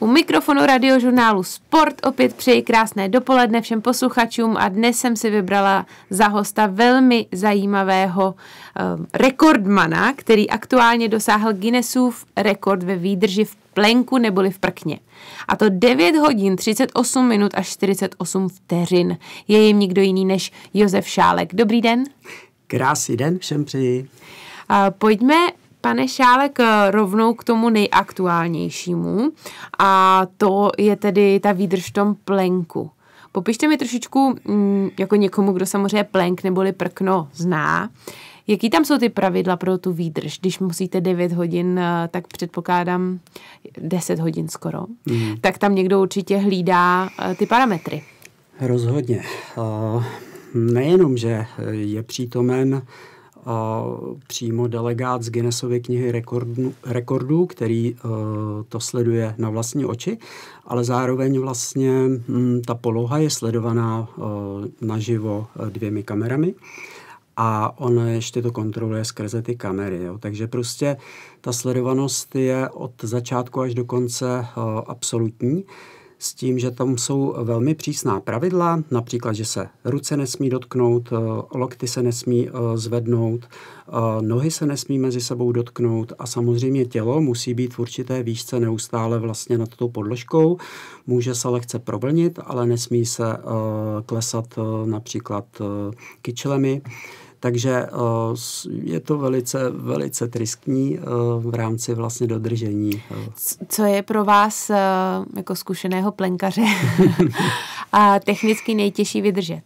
U mikrofonu radiožurnálu Sport opět přeji krásné dopoledne všem posluchačům a dnes jsem si vybrala za hosta velmi zajímavého rekordmana, který aktuálně dosáhl Guinnessův rekord ve výdrži v plenku neboli v prkně. A to 9 hodin, 38 minut a 48 vteřin. Je jim nikdo jiný než Josef Šálek. Dobrý den. Krásný den všem přeji. Pojďme, pane Šálek, rovnou k tomu nejaktuálnějšímu a to je tedy ta výdrž v tom plenku. Popište mi trošičku, jako někomu, kdo samozřejmě plenk neboli prkno zná, jaký tam jsou ty pravidla pro tu výdrž, když musíte 9 hodin, tak předpokládám 10 hodin skoro, tak tam někdo určitě hlídá ty parametry. Rozhodně. Nejenom, že je přítomen přímo delegát z Guinnessovy knihy rekordů, který to sleduje na vlastní oči, ale zároveň vlastně ta poloha je sledovaná naživo 2 kamerami a on ještě to kontroluje skrze ty kamery. Jo. Takže prostě ta sledovanost je od začátku až do konce absolutní, s tím, že tam jsou velmi přísná pravidla, například, že se ruce nesmí dotknout, lokty se nesmí zvednout, nohy se nesmí mezi sebou dotknout a samozřejmě tělo musí být v určité výšce neustále vlastně nad tou podložkou. Může se lehce provlnit, ale nesmí se klesat například kyčlemi. Takže je to velice tristní v rámci vlastně dodržení. Co je pro vás jako zkušeného plenkaře a technicky nejtěžší vydržet?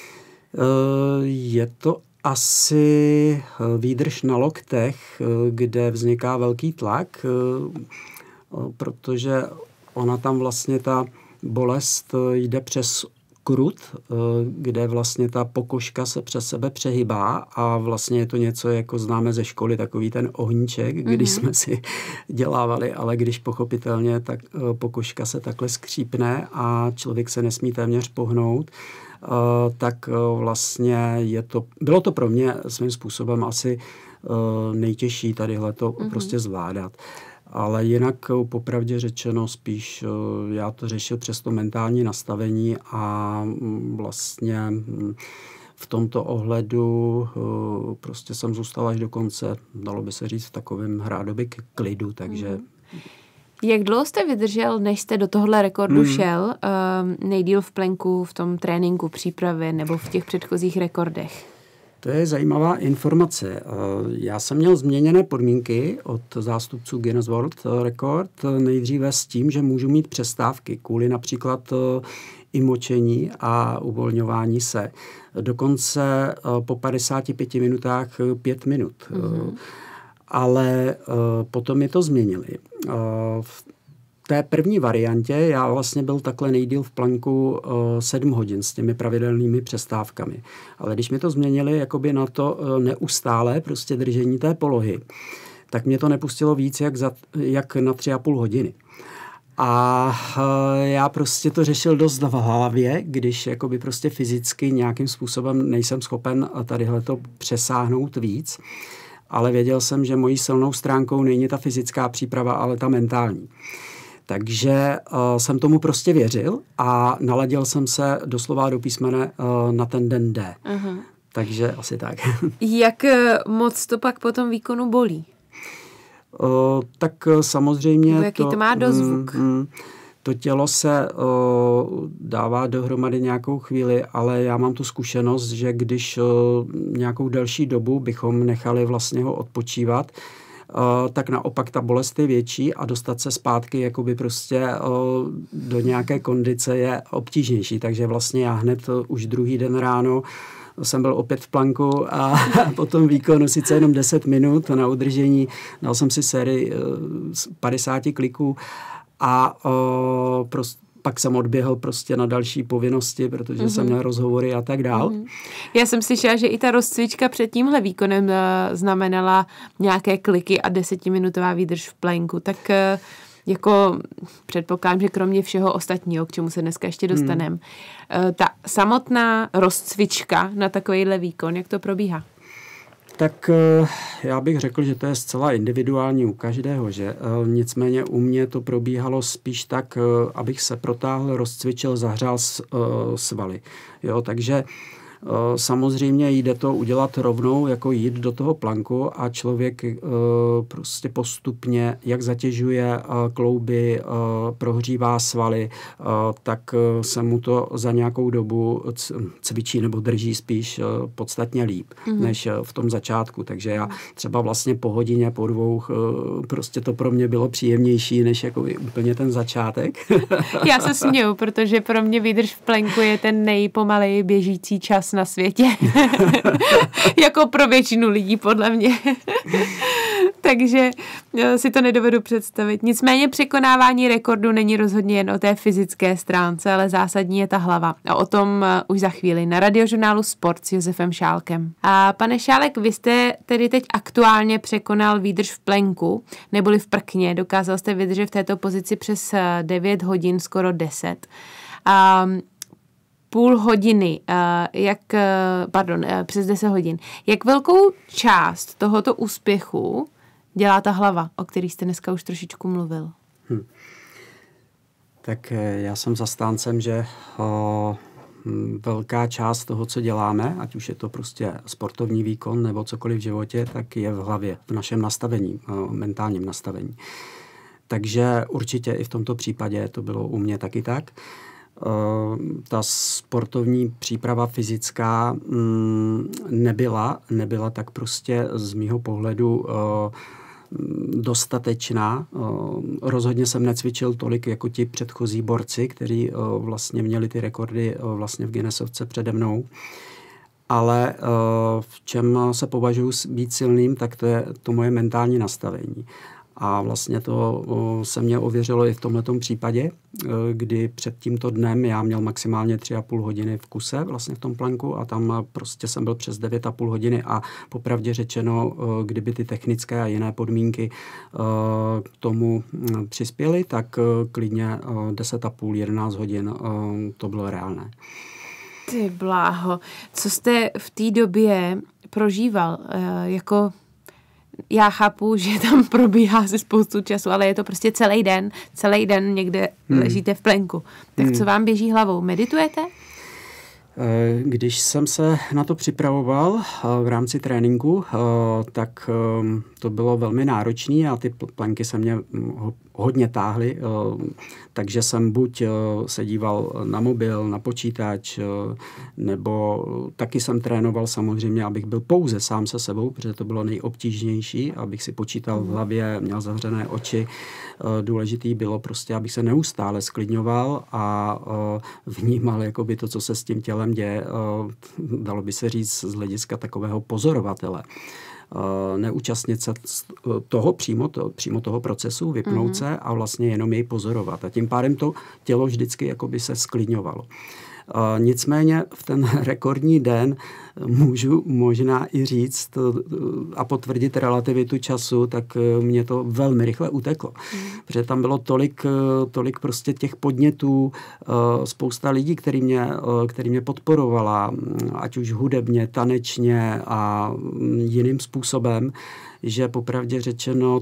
Je to asi výdrž na loktech, kde vzniká velký tlak, protože ona tam vlastně ta bolest jde přes krut, kde vlastně ta pokožka se přes sebe přehybá a vlastně je to něco, jako známe ze školy, takový ten ohníček, když jsme si dělávali, ale když pochopitelně tak pokožka se takhle skřípne a člověk se nesmí téměř pohnout, tak vlastně bylo to pro mě svým způsobem asi nejtěžší tadyhle to prostě zvládat. Ale jinak popravdě řečeno spíš já to řešil přes to mentální nastavení a vlastně v tomto ohledu prostě jsem zůstal až do konce, dalo by se říct, v takovém rádoby klidu, takže... Jak dlouho jste vydržel, než jste do tohle rekordu šel? Nejdýl v plenku, v tom tréninku, přípravě nebo v těch předchozích rekordech? To je zajímavá informace. Já jsem měl změněné podmínky od zástupců Guinness World Record nejdříve s tím, že můžu mít přestávky kvůli například i močení a uvolňování se. Dokonce po 55 minutách 5 minut. Ale potom mi to změnili. V té první variantě já vlastně byl takhle nejdýl v plenku 7 hodin s těmi pravidelnými přestávkami. Ale když mi to změnili jakoby na to neustále prostě držení té polohy, tak mě to nepustilo víc jak na 3,5 hodiny. A já prostě to řešil dost v hlavě, když jakoby prostě fyzicky nějakým způsobem nejsem schopen tadyhleto přesáhnout víc. Ale věděl jsem, že mojí silnou stránkou není ta fyzická příprava, ale ta mentální. Takže jsem tomu prostě věřil a naladil jsem se doslova do písmene na ten den D. Takže asi tak. Jak moc to pak po tom výkonu bolí? Tak samozřejmě... Jaký to má dozvuk? To tělo se dává dohromady nějakou chvíli, ale já mám tu zkušenost, že když nějakou delší dobu bychom nechali vlastně ho odpočívat, tak naopak ta bolest je větší a dostat se zpátky jakoby prostě do nějaké kondice je obtížnější. Takže vlastně já hned už druhý den ráno jsem byl opět v planku a po tom výkonu sice jenom 10 minut na udržení, dal jsem si sérii 50 kliků a pak jsem odběhl prostě na další povinnosti, protože jsem měl rozhovory a tak dál. Já jsem slyšela, že i ta rozcvička před tímhle výkonem znamenala nějaké kliky a 10minutová výdrž v plenku. Tak jako předpokládám, že kromě všeho ostatního, k čemu se dneska ještě dostaneme, ta samotná rozcvička na takovýhle výkon, jak to probíhá? Tak já bych řekl, že to je zcela individuální u každého, že nicméně u mě to probíhalo spíš tak, abych se protáhl, rozcvičil, zahřál svaly. Jo, takže samozřejmě jde to udělat rovnou, jako jít do toho planku a člověk prostě postupně, jak zatěžuje klouby, prohřívá svaly, tak se mu to za nějakou dobu cvičí nebo drží spíš podstatně líp, než v tom začátku. Takže já třeba vlastně po hodině, po dvou, prostě to pro mě bylo příjemnější, než jako úplně ten začátek. Já se směju, protože pro mě výdrž v plenku je ten nejpomaleji běžící čas na světě. Jako pro většinu lidí, podle mě. Takže si to nedovedu představit. Nicméně překonávání rekordu není rozhodně jen o té fyzické stránce, ale zásadní je ta hlava. A o tom už za chvíli na Radiožurnálu Sport s Josefem Šálkem. A pane Šálek, vy jste tedy teď aktuálně překonal výdrž v plenku, neboli v prkně. Dokázal jste vydržet v této pozici přes 9 hodin, skoro 10. Půl hodiny, přes 10 hodin. Jak velkou část tohoto úspěchu dělá ta hlava, o který jste dneska už trošičku mluvil? Tak já jsem zastáncem, že velká část toho, co děláme, ať už je to prostě sportovní výkon nebo cokoliv v životě, tak je v hlavě, v našem nastavení, mentálním nastavení. Takže určitě i v tomto případě to bylo u mě taky tak. Ta sportovní příprava fyzická nebyla tak prostě z mýho pohledu dostatečná. Rozhodně jsem necvičil tolik jako ti předchozí borci, kteří vlastně měli ty rekordy vlastně v Guinnessovce přede mnou. Ale v čem se považuji být silným, tak to je to moje mentální nastavení. A vlastně to se mě ověřilo i v tomhletom případě, kdy před tímto dnem já měl maximálně 3,5 hodiny v kuse vlastně v tom planku a tam prostě jsem byl přes 9,5 hodiny a popravdě řečeno, kdyby ty technické a jiné podmínky k tomu přispěly, tak klidně 10,5, 11 hodin to bylo reálné. Ty bláho, co jste v té době prožíval jako... Já chápu, že tam probíhá se spoustu času, ale je to prostě celý den někde ležíte v plenku. Tak co vám běží hlavou? Meditujete? Když jsem se na to připravoval v rámci tréninku, tak to bylo velmi náročné a ty plenky se mě hodně táhly, takže jsem buď se díval na mobil, na počítač, nebo taky jsem trénoval samozřejmě, abych byl pouze sám se sebou, protože to bylo nejobtížnější, abych si počítal v hlavě, měl zavřené oči. Důležitý bylo prostě, abych se neustále sklidňoval a vnímal jakoby to, co se s tím tělem děje, dalo by se říct z hlediska takového pozorovatele. Neúčastnit se toho přímo toho procesu, vypnout se a vlastně jenom jej pozorovat. A tím pádem to tělo vždycky jakoby se sklidňovalo. Nicméně v ten rekordní den můžu možná i říct a potvrdit relativitu času, tak mě to velmi rychle uteklo. Protože tam bylo tolik prostě těch podnětů, spousta lidí, který mě podporovala, ať už hudebně, tanečně a jiným způsobem, že popravdě řečeno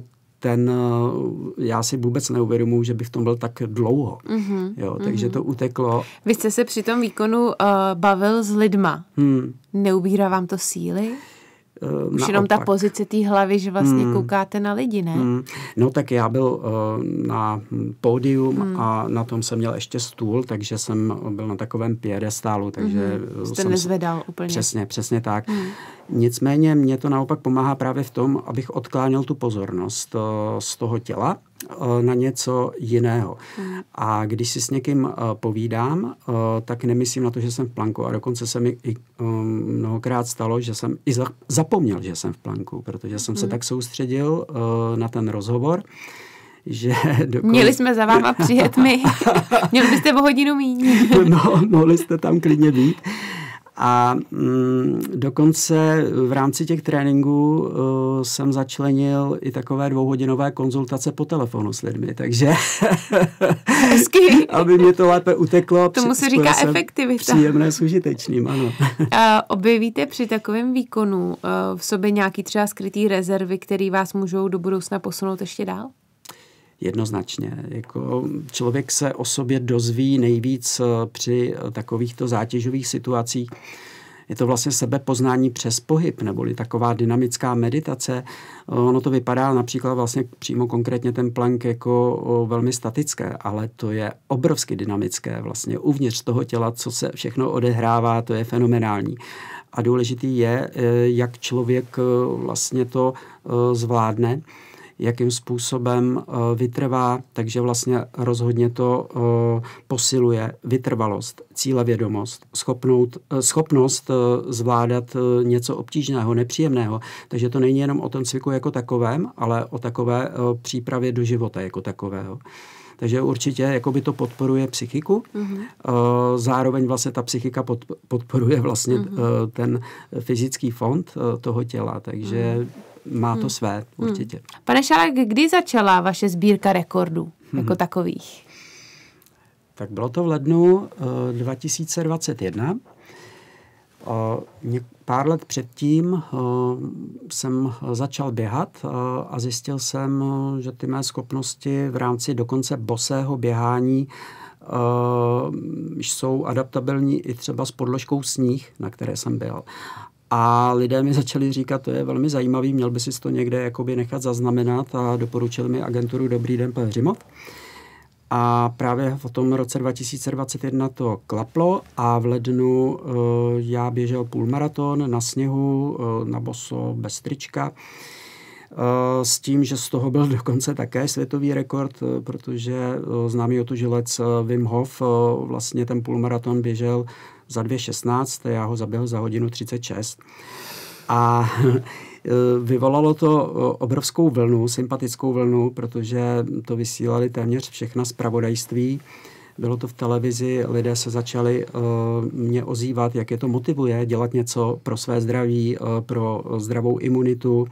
já si vůbec neuvědomuji, že bych v tom byl tak dlouho. Jo, takže to uteklo. Vy jste se při tom výkonu bavil s lidma. Neubírá vám to síly? Už jenom ta pozice té hlavy, že vlastně koukáte na lidi, ne? No tak já byl na pódium a na tom jsem měl ještě stůl, takže jsem byl na takovém piedestálu, takže jste nezvedal úplně. Přesně tak. Nicméně mě to naopak pomáhá právě v tom, abych odkláněl tu pozornost z toho těla na něco jiného. A když si s někým povídám, tak nemyslím na to, že jsem v planku. A dokonce se mi i mnohokrát stalo, že jsem i zapomněl, že jsem v planku, protože jsem se tak soustředil na ten rozhovor, že Měli jsme za váma přijet my. Měli byste o hodinu míň. No, mohli jste tam klidně být. A dokonce v rámci těch tréninků jsem začlenil i takové 2hodinové konzultace po telefonu s lidmi, takže aby mě to lépe uteklo. Tomu se říká efektivita. Příjemné s užitečným, ano. Objevíte při takovém výkonu v sobě nějaký třeba skrytý rezervy, které vás můžou do budoucna posunout ještě dál? Jednoznačně. Jako člověk se o sobě dozví nejvíc při takovýchto zátěžových situacích. Je to vlastně sebepoznání přes pohyb, neboli taková dynamická meditace. Ono to vypadá například vlastně přímo konkrétně ten plank jako velmi statické, ale to je obrovsky dynamické vlastně uvnitř toho těla, co se všechno odehrává, to je fenomenální. A důležitý je, jak člověk vlastně to zvládne, jakým způsobem vytrvá, takže vlastně rozhodně to posiluje vytrvalost, cílevědomost, schopnost zvládat něco obtížného, nepříjemného. Takže to není jenom o tom cviku jako takovém, ale o takové přípravě do života jako takového. Takže určitě jakoby to podporuje psychiku, zároveň vlastně ta psychika podporuje vlastně ten fyzický fond toho těla, takže má to své určitě. Pane Šálek, kdy začala vaše sbírka rekordů jako takových? Tak bylo to v lednu 2021. Pár let předtím jsem začal běhat a zjistil jsem, že ty mé schopnosti v rámci dokonce bosého běhání jsou adaptabilní i třeba s podložkou sníh, na které jsem byl. A lidé mi začali říkat, to je velmi zajímavý, měl by si to někde jakoby nechat zaznamenat a doporučili mi agenturu Dobrý den Pelhřimov. A právě v tom roce 2021 to klaplo a v lednu já běžel půlmaraton na sněhu, na boso, bez trička. S tím, že z toho byl dokonce také světový rekord, protože známý otužilec Wim Hof vlastně ten půlmaraton běžel za 2:16, já ho zaběhl za 1:36. A vyvolalo to obrovskou vlnu, sympatickou vlnu, protože to vysílali téměř všechna zpravodajství. Bylo to v televizi, lidé se začali mě ozývat, jak je to motivuje dělat něco pro své zdraví, pro zdravou imunitu.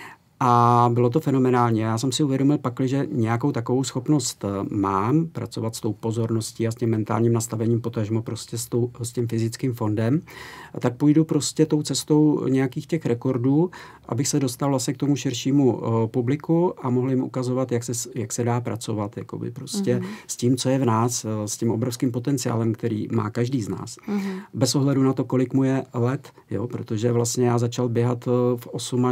A bylo to fenomenálně. Já jsem si uvědomil pak, že nějakou takovou schopnost mám, pracovat s tou pozorností a s tím mentálním nastavením, potažmo prostě s tím fyzickým fondem, a tak půjdu prostě tou cestou nějakých těch rekordů, abych se dostal vlastně k tomu širšímu publiku a mohl jim ukazovat, jak se dá pracovat jakoby prostě s tím, co je v nás, s tím obrovským potenciálem, který má každý z nás. Bez ohledu na to, kolik mu je let, jo, protože vlastně já začal běhat v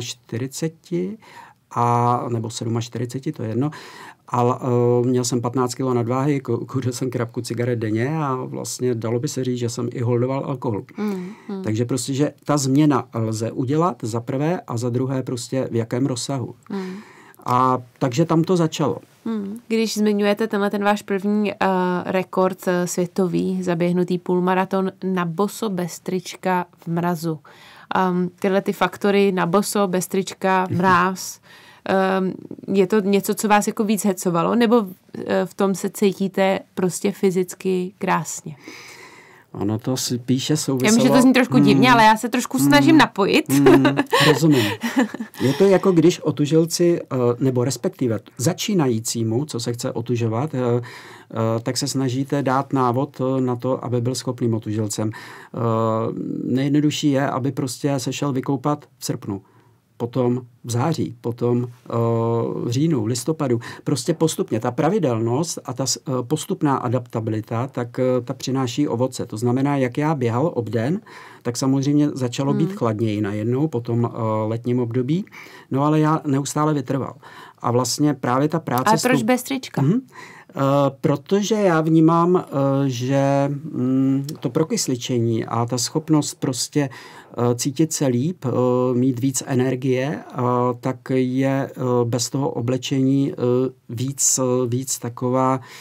48 nebo 47, to je jedno, ale měl jsem 15 kg nadváhy, kouřil jsem krabku cigaret denně a vlastně dalo by se říct, že jsem i holdoval alkohol. Takže prostě, že ta změna lze udělat za prvé a za druhé prostě v jakém rozsahu. A takže tam to začalo. Když zmiňujete ten váš první rekord světový, zaběhnutý půlmaraton na boso bez trička v mrazu. Tyhle ty faktory na boso, bez trička, mráz, je to něco, co vás jako víc hecovalo, nebo v tom se cítíte prostě fyzicky krásně? Ono to spíše souviselo... Já vím, že to zní trošku divně, ale já se trošku snažím napojit. Rozumím. Je to jako když otužilci, nebo respektive začínajícímu, co se chce otužovat, tak se snažíte dát návod na to, aby byl schopným otužilcem. Nejjednodušší je, aby prostě se šel vykoupat v srpnu, potom v září, potom v říjnu, v listopadu. Prostě postupně. Ta pravidelnost a ta postupná adaptabilita, tak ta přináší ovoce. To znamená, jak já běhal obden, tak samozřejmě začalo být chladněji najednou po tom letním období, no ale já neustále vytrval. A vlastně právě ta práce... Ale proč bez trička? Protože já vnímám, že to prokysličení a ta schopnost prostě cítit se líp, mít víc energie, tak je bez toho oblečení víc taková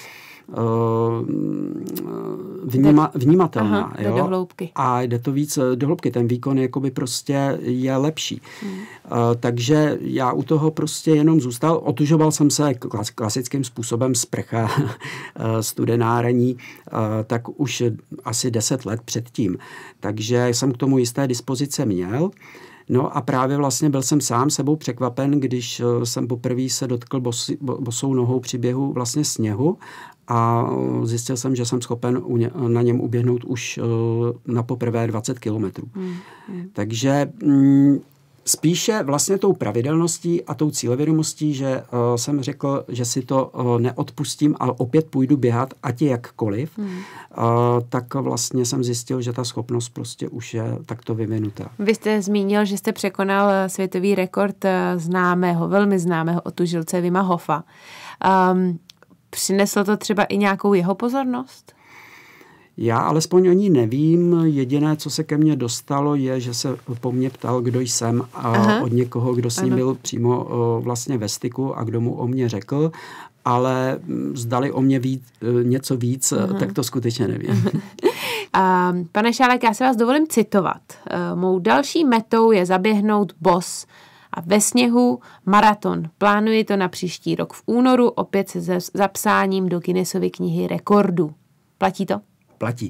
vnímatelná. Aha, jde do hloubky. A jde to víc do hloubky. Ten výkon jakoby prostě je lepší. Takže já u toho prostě jenom zůstal. Otužoval jsem se klasickým způsobem sprcha, studenárení, tak už asi 10 let předtím. Takže jsem k tomu jisté dispozice měl. No a právě vlastně byl jsem sám sebou překvapen, když jsem poprvé se dotkl bosou nohou při běhu vlastně sněhu a zjistil jsem, že jsem schopen na něm uběhnout už na poprvé 20 kilometrů. Takže spíše vlastně tou pravidelností a tou cílevědomostí, že jsem řekl, že si to neodpustím a opět půjdu běhat, ať je jakkoliv, tak vlastně jsem zjistil, že ta schopnost prostě už je takto vyvinutá. Vy jste zmínil, že jste překonal světový rekord velmi známého otužilce Wima Hofa. Přineslo to třeba i nějakou jeho pozornost? Já alespoň o ní nevím. Jediné, co se ke mně dostalo, je, že se po mně ptal, kdo jsem a od někoho, kdo s ním byl přímo vlastně ve styku a kdo mu o mě řekl, ale zdali o mě něco víc, tak to skutečně nevím. Pane Šálek, já se vás dovolím citovat. Mou další metou je zaběhnout bos a ve sněhu maraton. Plánuji to na příští rok v únoru, opět se zapsáním do Guinnessovy knihy rekordů. Platí to? Platí.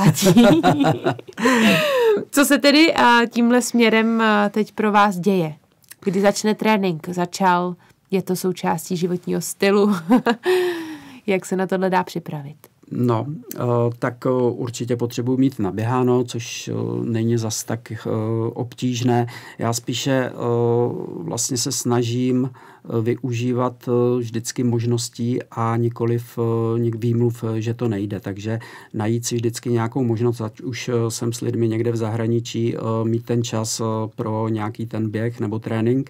Co se tedy tímhle směrem teď pro vás děje? Kdy začne trénink? Začal? Je to součástí životního stylu? Jak se na tohle dá připravit? No, tak určitě potřebuji mít naběháno, což není zas tak obtížné. Já spíše vlastně se snažím využívat vždycky možností a nikoliv výmluv, že to nejde. Takže najít si vždycky nějakou možnost, ať už jsem s lidmi někde v zahraničí, mít ten čas pro nějaký ten běh nebo trénink.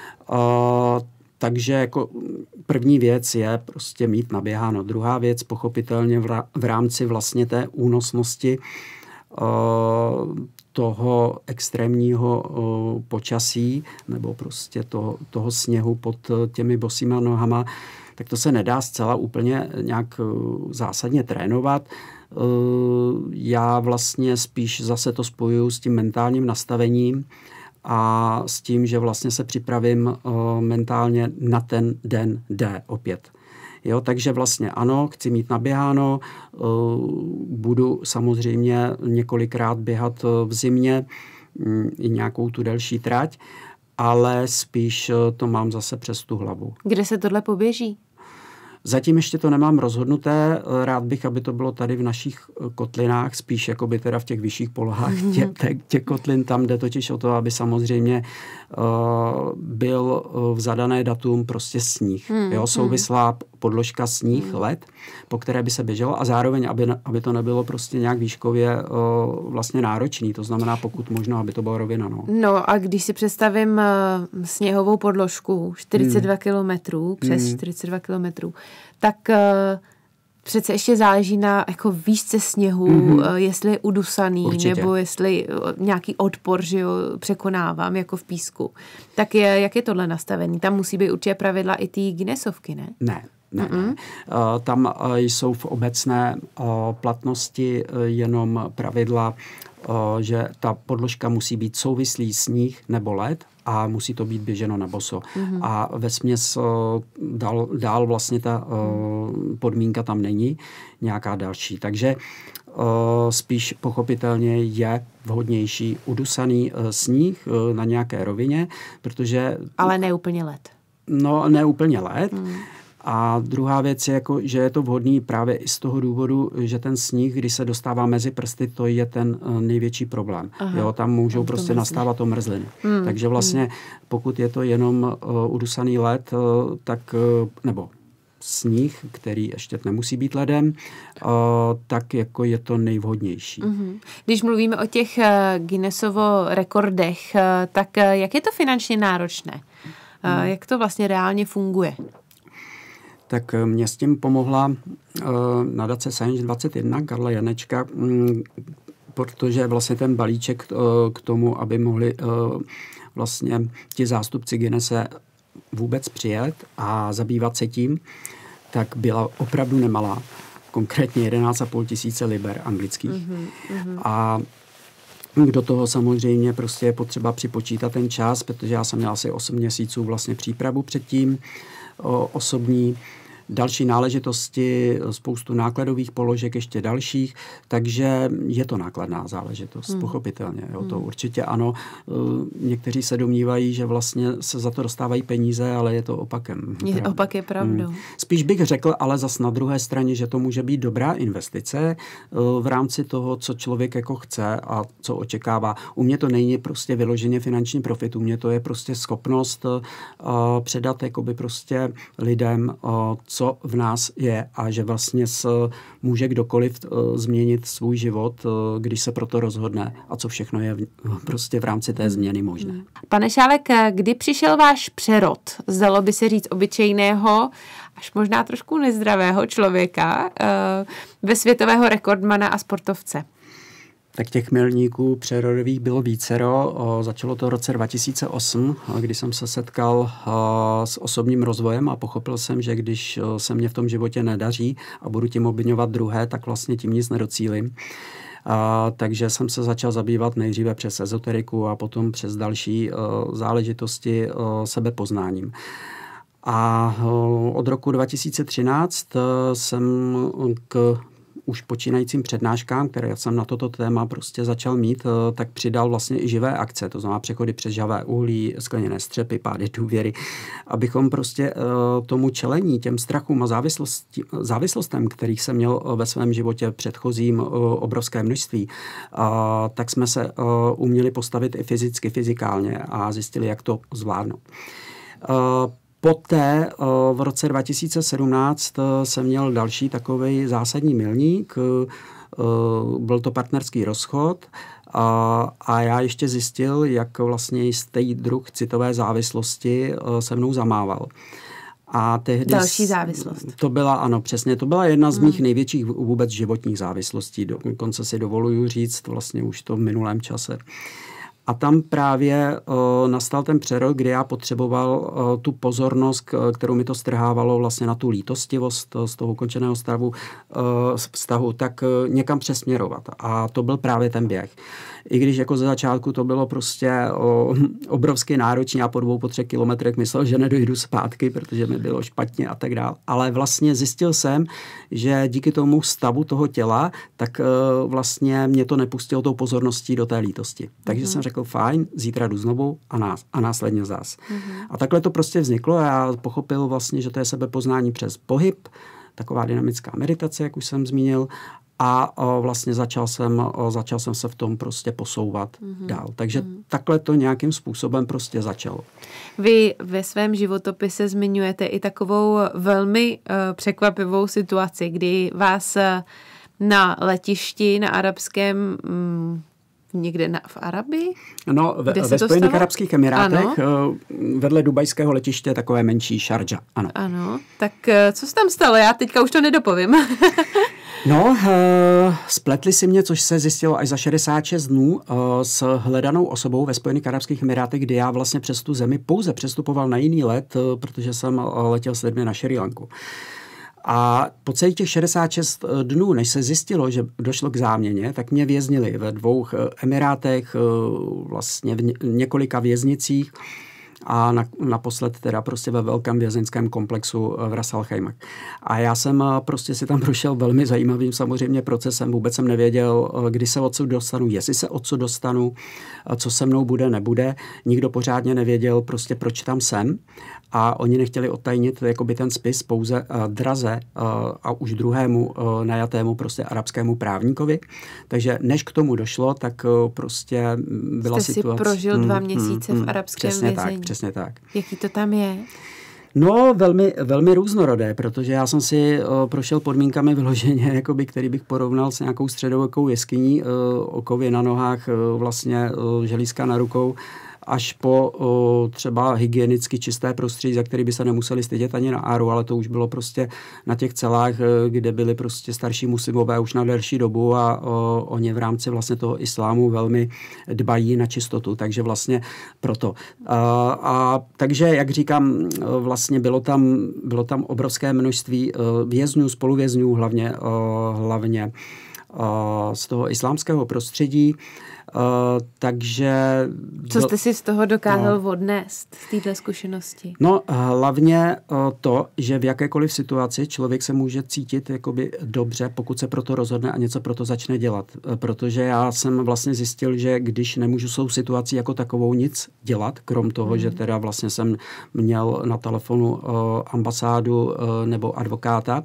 Takže jako první věc je prostě mít naběháno. Druhá věc pochopitelně v rámci vlastně té únosnosti toho extrémního počasí nebo prostě toho sněhu pod těmi bosýma nohama, tak to se nedá zcela úplně nějak zásadně trénovat. Já vlastně spíš zase to spojuju s tím mentálním nastavením a s tím, že vlastně se připravím mentálně na ten den D opět. Jo, takže vlastně ano, chci mít naběháno, budu samozřejmě několikrát běhat v zimě i nějakou tu delší trať, ale spíš to mám zase přes tu hlavu. Kde se tohle poběží? Zatím ještě to nemám rozhodnuté. Rád bych, aby to bylo tady v našich kotlinách, spíš jakoby teda v těch vyšších polohách těch kotlin. Tam jde totiž o to, aby samozřejmě byl v zadané datum prostě sníh. Souvislá podložka sníh, led, po které by se běželo a zároveň, aby to nebylo prostě nějak výškově vlastně náročný. To znamená, pokud možno, aby to bylo rovina. No a když si představím sněhovou podložku 42 kilometrů, přes 42 kilometrů, tak přece ještě záleží na jako výšce sněhu, jestli je udusaný, určitě, nebo jestli nějaký odpor, že jo, překonávám jako v písku. Tak jak je tohle nastavený? Tam musí být určitě pravidla i té Guinnessovky, ne? Ne. Tam jsou v obecné platnosti jenom pravidla, že ta podložka musí být souvislý sníh nebo led a musí to být běženo na boso. A vesměs dál vlastně ta podmínka tam není nějaká další. Takže spíš pochopitelně je vhodnější udusaný sníh na nějaké rovině, protože... Ale ne úplně led. No, ne úplně led. A druhá věc je, jako, že je to vhodný právě i z toho důvodu, že ten sníh, když se dostává mezi prsty, to je ten největší problém. Jo, tam můžou prostě nastávat omrzliny. Takže vlastně, pokud je to jenom udusaný led, tak, nebo sníh, který ještě nemusí být ledem, tak jako je to nejvhodnější. Když mluvíme o těch Guinnessovo rekordech, tak jak je to finančně náročné? Jak to vlastně reálně funguje? Tak mě s tím pomohla nadace Science 21 Karla Janečka, protože vlastně ten balíček k tomu, aby mohli vlastně ti zástupci Guinnesse vůbec přijet a zabývat se tím, tak byla opravdu nemalá. konkrétně 11,5 tisíce liber anglických. A do toho samozřejmě prostě je potřeba připočítat ten čas, protože já jsem měl asi 8 měsíců vlastně přípravu předtím osobní, další náležitosti, spoustu nákladových položek, ještě dalších, takže je to nákladná záležitost, pochopitelně. Jo, to určitě ano. Někteří se domnívají, že vlastně se za to dostávají peníze, ale je to opakem. Opak je pravdou. Spíš bych řekl, ale zas na druhé straně, že to může být dobrá investice v rámci toho, co člověk jako chce a co očekává. U mě to není prostě vyloženě finanční profit, u mě to je prostě schopnost předat jakoby prostě lidem, co v nás je a že vlastně může kdokoliv změnit svůj život, když se proto rozhodne a co všechno je prostě v rámci té změny možné. Pane Šálek, kdy přišel váš přerod? Zdalo by se říct obyčejného, až možná trošku nezdravého člověka ve světového rekordmana a sportovce? Tak těch milníků přerodových bylo vícero. Začalo to v roce 2008, kdy jsem se setkal s osobním rozvojem a pochopil jsem, že když se mě v tom životě nedaří a budu tím obviňovat druhé, tak vlastně tím nic nedocílím. Takže jsem se začal zabývat nejdříve přes ezoteriku a potom přes další záležitosti sebepoznáním. A od roku 2013 jsem k už počínajícím přednáškám, které jsem na toto téma prostě začal mít, tak přidal vlastně i živé akce, to znamená přechody přes žhavé uhlí, skleněné střepy, pády důvěry, abychom prostě tomu čelení, těm strachům a závislostem, kterých jsem měl ve svém životě předchozím obrovské množství, tak jsme se uměli postavit i fyzicky, fyzikálně a zjistili, jak to zvládnout. Poté v roce 2017 jsem měl další takový zásadní milník. Byl to partnerský rozchod a já ještě zjistil, jak vlastně jistý druh citové závislosti se mnou zamával. A tehdy další závislost. To byla, ano, přesně, to byla jedna z mých největších vůbec životních závislostí. Dokonce si dovoluju říct vlastně už to v minulém čase. A tam právě nastal ten přerod, kdy já potřeboval tu pozornost, kterou mi to strhávalo vlastně na tu lítostivost z toho ukončeného vztahu, tak někam přesměrovat. A to byl právě ten běh. I když jako ze začátku to bylo prostě obrovsky náročné a po 2-3 kilometrech myslel, že nedojdu zpátky, protože mi bylo špatně a tak dále. Ale vlastně zjistil jsem, že díky tomu stavu toho těla, tak vlastně mě to nepustilo tou pozorností do té lítosti. Takže jsem řekl, fajn, zítra jdu znovu a následně zás. A takhle to prostě vzniklo a já pochopil vlastně, že to je sebepoznání přes pohyb, taková dynamická meditace, jak už jsem zmínil, a vlastně začal jsem se v tom prostě posouvat dál. Takže takhle to nějakým způsobem prostě začalo. Vy ve svém životopise zmiňujete i takovou velmi překvapivou situaci, kdy vás na letišti na arabském někde v Arabii? No, ve Spojených arabských emirátech, vedle dubajského letiště, takové menší Šardža. Ano. Ano, tak co se tam stalo? Já teďka už to nedopovím. No, spletli si mě, což se zjistilo až za 66 dnů s hledanou osobou ve Spojených arabských emirátech, kdy já vlastně přes tu zemi pouze přestupoval na jiný let, protože jsem letěl s lidmi na Šrí Lanku. A po celých těch 66 dnů, než se zjistilo, že došlo k záměně, tak mě věznili ve 2 emirátech, vlastně v několika věznicích a naposled teda prostě ve velkém vězeňském komplexu v Ras Al Khaimah. A já jsem prostě si tam prošel velmi zajímavým samozřejmě procesem, vůbec jsem nevěděl, kdy se odsud dostanu, jestli se odsud dostanu, co se mnou bude, nebude. Nikdo pořádně nevěděl prostě, proč tam jsem a oni nechtěli odtajnit jakoby ten spis pouze draze a už druhému najatému prostě arabskému právníkovi. Takže než k tomu došlo, tak prostě byla situace. Jste si prožil 2 měsíce v arabském vězení. Přesně tak. Jaký to tam je? No, velmi, velmi různorodé, protože já jsem si prošel podmínkami vyloženě, jakoby, který bych porovnal s nějakou středověkou jeskyní, okovy na nohách, vlastně želízka na rukou až po třeba hygienicky čisté prostředí, za který by se nemuseli stydět ani na áru, ale to už bylo prostě na těch celách, kde byli prostě starší muslimové už na delší dobu a oni v rámci vlastně toho islámu velmi dbají na čistotu, takže vlastně proto. Takže, jak říkám, vlastně bylo tam obrovské množství vězňů, spoluvězňů, hlavně z toho islámského prostředí. Takže... Co jste si z toho dokázal odnést, z této zkušenosti? No, hlavně to, že v jakékoliv situaci člověk se může cítit jakoby dobře, pokud se proto rozhodne a něco proto začne dělat. Protože já jsem vlastně zjistil, že když nemůžu s tou situací jako takovou nic dělat, krom toho, že teda vlastně jsem měl na telefonu ambasádu nebo advokáta,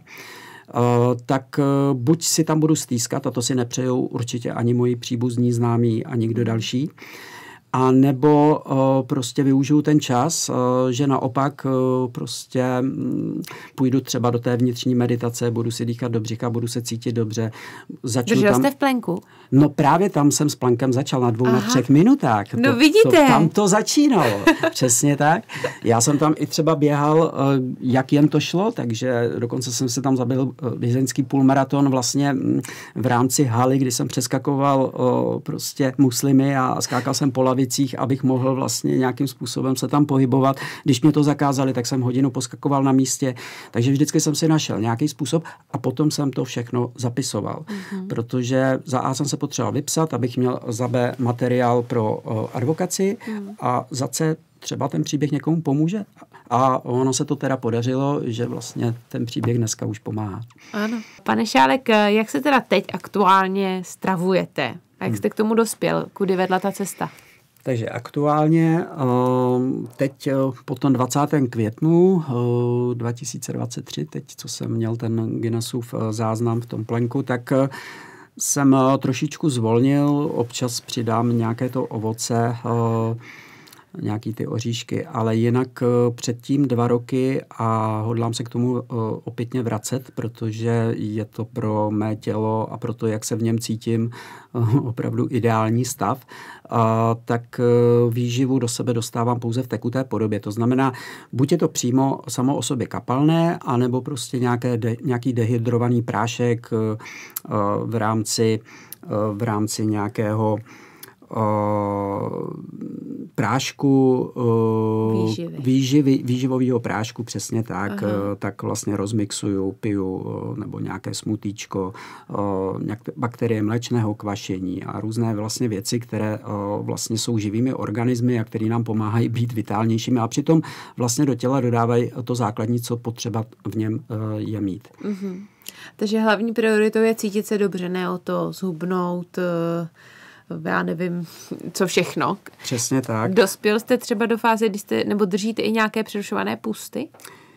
tak buď si tam budu stýskat, a to si nepřejou určitě ani moji příbuzní, známí a nikdo další, a nebo prostě využiju ten čas, že naopak prostě půjdu třeba do té vnitřní meditace, budu si dýchat do břicha, budu se cítit dobře. Držel jste v plenku? No právě tam jsem s plenkem začal na 2 na 3 minutách. No vidíte. Tam to začínalo. Přesně tak. Já jsem tam i třeba běhal, jak jen to šlo, takže dokonce jsem se tam zabil vězeňský půlmaraton vlastně v rámci haly, kdy jsem přeskakoval prostě muslimy a skákal jsem po lavicích, abych mohl vlastně nějakým způsobem se tam pohybovat. Když mě to zakázali, tak jsem hodinu poskakoval na místě. Takže vždycky jsem si našel nějaký způsob a potom jsem to všechno zapisoval. Protože za A jsem se potřeboval vypsat, abych měl za B materiál pro advokaci a za C třeba ten příběh někomu pomůže. A ono se to teda podařilo, že vlastně ten příběh dneska už pomáhá. Ano. Pane Šálek, jak se teda teď aktuálně stravujete? A jak jste k tomu dospěl? Kudy vedla ta cesta? Takže aktuálně teď po tom 20. květnu 2023, teď co jsem měl ten Guinnessův záznam v tom plenku, tak jsem trošičku zvolnil, občas přidám nějaké to ovoce, nějaký ty oříšky, ale jinak předtím 2 roky a hodlám se k tomu opětně vracet, protože je to pro mé tělo a pro to, jak se v něm cítím, opravdu ideální stav, tak výživu do sebe dostávám pouze v tekuté podobě. To znamená, buď je to přímo samo o sobě kapalné, anebo prostě nějaký dehydrovaný prášek v rámci nějakého prášku výživového prášku, přesně tak, tak vlastně rozmixuju, piju nebo nějaké smutíčko, bakterie mléčného kvašení a různé vlastně věci, které vlastně jsou živými organismy a které nám pomáhají být vitálnějšími a přitom vlastně do těla dodávají to základní, co potřeba v něm je mít. Takže hlavní prioritou je cítit se dobře, ne o to zhubnout, já nevím, co všechno. Přesně tak. Dospěl jste třeba do fáze, kdy jste, nebo držíte i nějaké přerušované pusty?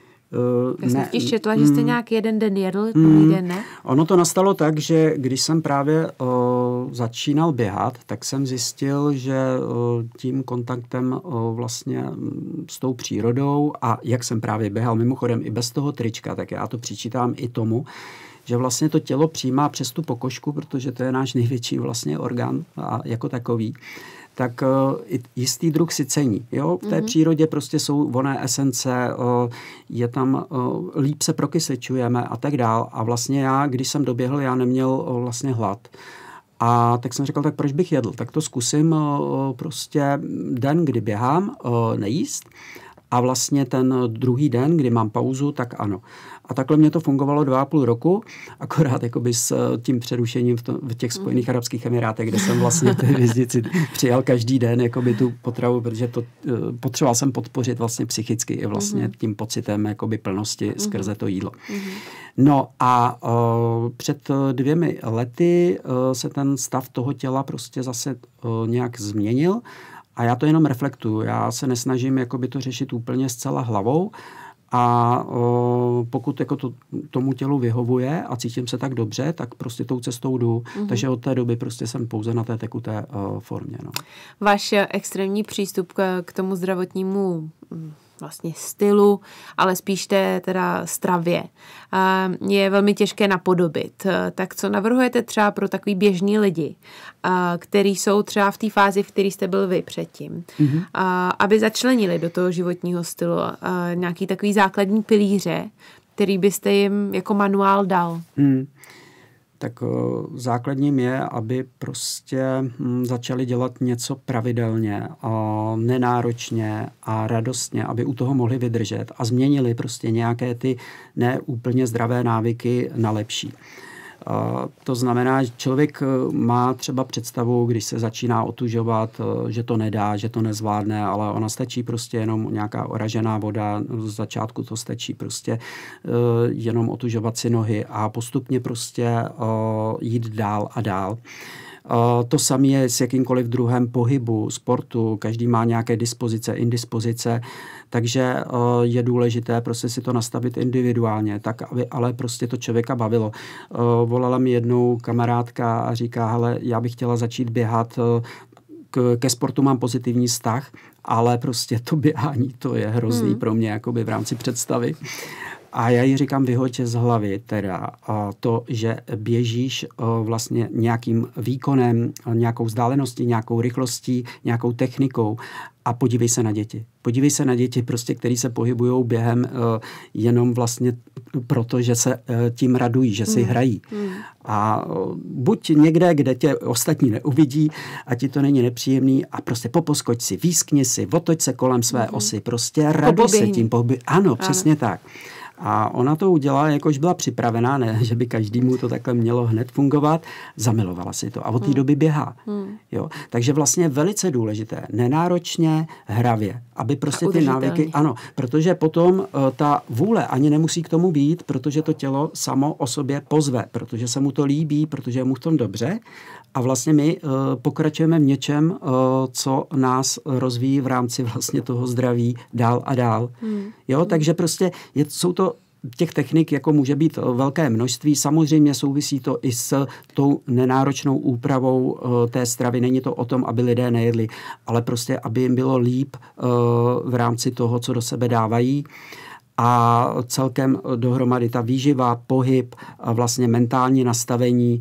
Já jsem totiž četla, že jste nějak jeden den jedl, druhý den ne? Ono to nastalo tak, že když jsem právě začínal běhat, tak jsem zjistil, že tím kontaktem vlastně s tou přírodou a jak jsem právě běhal, mimochodem i bez toho trička, tak já to přičítám i tomu, že vlastně to tělo přijímá přes tu pokožku, protože to je náš největší vlastně orgán a jako takový, tak jistý druh sycení. Jo? V té přírodě prostě jsou vonné esence, je tam, líp se prokysličujeme a tak dál. A vlastně já, když jsem doběhl, já neměl vlastně hlad. A tak jsem říkal, tak proč bych jedl? Tak to zkusím prostě den, kdy běhám, nejíst. A vlastně ten druhý den, kdy mám pauzu, tak ano. A takhle mě to fungovalo 2,5 roku, akorát jakoby s tím přerušením v těch Spojených arabských emirátech, kde jsem vlastně v té hvězdici přijal každý den jakoby tu potravu, protože to potřeboval jsem podpořit vlastně psychicky i vlastně tím pocitem jakoby plnosti skrze to jídlo. No a před 2 lety se ten stav toho těla prostě zase nějak změnil. A já to jenom reflektuju. Já se nesnažím jakoby to řešit úplně zcela hlavou a pokud jako tomu tělu vyhovuje a cítím se tak dobře, tak prostě tou cestou jdu. Takže od té doby prostě jsem pouze na té tekuté formě. No. Váš extrémní přístup k tomu zdravotnímu vlastně stylu, ale spíš té teda stravě, je velmi těžké napodobit. Tak co navrhujete třeba pro takový běžný lidi, který jsou třeba v té fázi, v které jste byl vy předtím, aby začlenili do toho životního stylu nějaký takový základní pilíře, který byste jim jako manuál dal? Tak základním je, aby prostě začali dělat něco pravidelně, nenáročně a radostně, aby u toho mohli vydržet a změnili prostě nějaké ty neúplně zdravé návyky na lepší. To znamená, že člověk má třeba představu, když se začíná otužovat, že to nedá, že to nezvládne, ale ona stačí prostě jenom nějaká oražená voda, z začátku to stačí prostě jenom otužovat si nohy a postupně prostě jít dál a dál. To samé je s jakýmkoliv druhem pohybu, sportu, každý má nějaké dispozice, indispozice, takže je důležité prostě si to nastavit individuálně, tak aby ale prostě to člověka bavilo. Volala mi jednou kamarádka a říká, hele, já bych chtěla začít běhat, ke sportu mám pozitivní vztah, ale prostě to běhání, to je hrozný pro mě jakoby v rámci představy. A já jí říkám, vyhoď z hlavy teda to, že běžíš vlastně nějakým výkonem, nějakou vzdáleností, nějakou rychlostí, nějakou technikou a podívej se na děti. Podívej se na děti, prostě, který se pohybují během jenom vlastně proto, že se tím radují, že si hrají. A buď někde, kde tě ostatní neuvidí a ti to není nepříjemný a prostě poposkoč si, výskni si, otoč se kolem své osy, prostě raduj se tím. Ano, přesně tak. A ona to udělala, jakož byla připravená, ne, že by každému to takhle mělo hned fungovat, zamilovala si to a od té doby běhá. Jo? Takže vlastně je velice důležité, nenáročně, hravě, aby prostě ty návyky, ano, protože potom ta vůle ani nemusí k tomu být, protože to tělo samo o sobě pozve, protože se mu to líbí, protože je mu v tom dobře a vlastně my pokračujeme v něčem, co nás rozvíjí v rámci vlastně toho zdraví dál a dál. Jo, takže prostě jsou to těch technik jako může být velké množství. Samozřejmě souvisí to i s tou nenáročnou úpravou té stravy. Není to o tom, aby lidé nejedli, ale prostě, aby jim bylo líp v rámci toho, co do sebe dávají. A celkem dohromady ta výživa, pohyb, vlastně mentální nastavení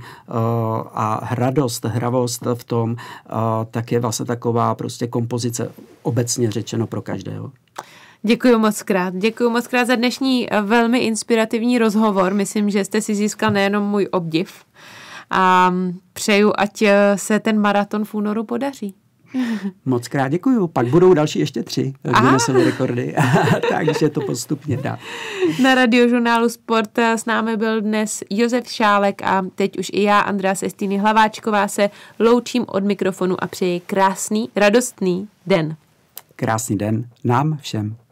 a hravost v tom, tak je vlastně taková prostě kompozice obecně řečeno pro každého. Děkuji moc krát za dnešní velmi inspirativní rozhovor. Myslím, že jste si získal nejenom můj obdiv a přeju, ať se ten maraton v únoru podaří. Moc krát děkuju. Pak budou další ještě 3 Guinnessovy rekordy, takže to postupně dá. Na Radiožurnálu Sport s námi byl dnes Josef Šálek a teď už i já, Andrea Sestýny Hlaváčková, se loučím od mikrofonu a přeji krásný, radostný den. Krásný den nám všem.